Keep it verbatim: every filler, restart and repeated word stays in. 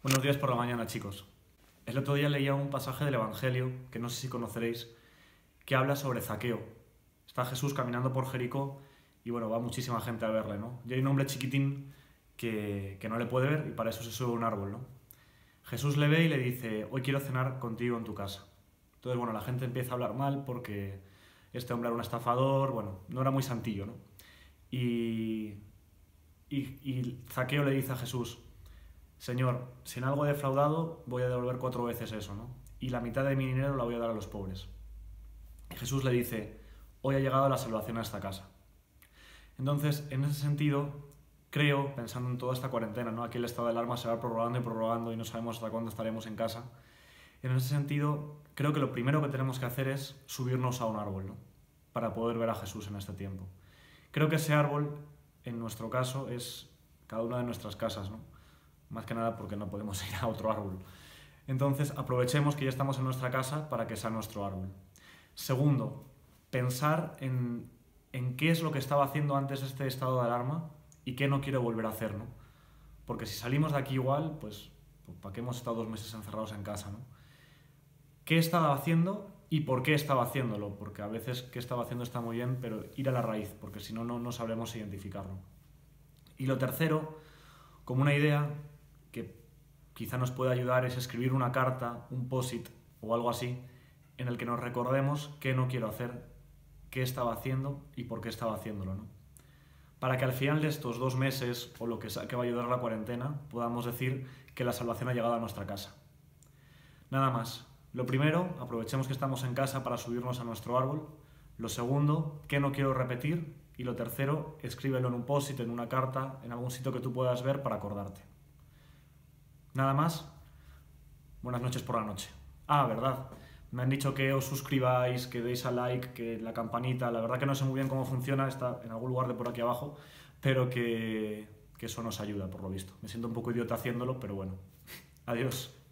Buenos días por la mañana, chicos. El otro día leía un pasaje del Evangelio, que no sé si conoceréis, que habla sobre Zaqueo. Está Jesús caminando por Jericó y bueno, va muchísima gente a verle, ¿no? Y hay un hombre chiquitín que, que no le puede ver y para eso se sube a un árbol, ¿no? Jesús le ve y le dice, hoy quiero cenar contigo en tu casa. Entonces, bueno, la gente empieza a hablar mal porque este hombre era un estafador, bueno, no era muy santillo, ¿no? Y, y, y Zaqueo le dice a Jesús, Señor, si en algo he defraudado, voy a devolver cuatro veces eso, ¿no? Y la mitad de mi dinero la voy a dar a los pobres. Y Jesús le dice, hoy ha llegado la salvación a esta casa. Entonces, en ese sentido, creo, pensando en toda esta cuarentena, ¿no? Aquí el estado de alarma se va prorrogando y prorrogando y no sabemos hasta cuándo estaremos en casa. En ese sentido, creo que lo primero que tenemos que hacer es subirnos a un árbol, ¿no? Para poder ver a Jesús en este tiempo. Creo que ese árbol, en nuestro caso, es cada una de nuestras casas, ¿no? Más que nada porque no podemos ir a otro árbol. Entonces, aprovechemos que ya estamos en nuestra casa para que sea nuestro árbol. Segundo, pensar en, en qué es lo que estaba haciendo antes este estado de alarma y qué no quiero volver a hacer, ¿no? Porque si salimos de aquí igual, pues, pues ¿para qué hemos estado dos meses encerrados en casa, ¿no? ¿Qué estaba haciendo y por qué estaba haciéndolo? Porque a veces qué estaba haciendo está muy bien, pero ir a la raíz, porque si no, no, no sabremos identificarlo. Y lo tercero, como una idea que quizá nos pueda ayudar, es escribir una carta, un post-it o algo así, en el que nos recordemos qué no quiero hacer, qué estaba haciendo y por qué estaba haciéndolo, ¿no? Para que al final de estos dos meses, o lo que sea que va a ayudar a la cuarentena, podamos decir que la salvación ha llegado a nuestra casa. Nada más. Lo primero, aprovechemos que estamos en casa para subirnos a nuestro árbol. Lo segundo, qué no quiero repetir. Y lo tercero, escríbelo en un post-it, en una carta, en algún sitio que tú puedas ver para acordarte. Nada más, buenas noches por la noche. Ah, verdad, me han dicho que os suscribáis, que deis a like, que la campanita, la verdad que no sé muy bien cómo funciona, está en algún lugar de por aquí abajo, pero que, que eso nos ayuda, por lo visto. Me siento un poco idiota haciéndolo, pero bueno. Adiós.